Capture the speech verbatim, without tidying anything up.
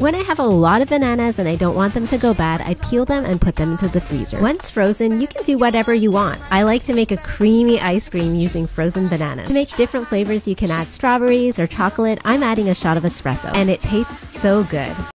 When I have a lot of bananas and I don't want them to go bad, I peel them and put them into the freezer. Once frozen, you can do whatever you want. I like to make a creamy ice cream using frozen bananas. To make different flavors, you can add strawberries or chocolate. I'm adding a shot of espresso, and it tastes so good.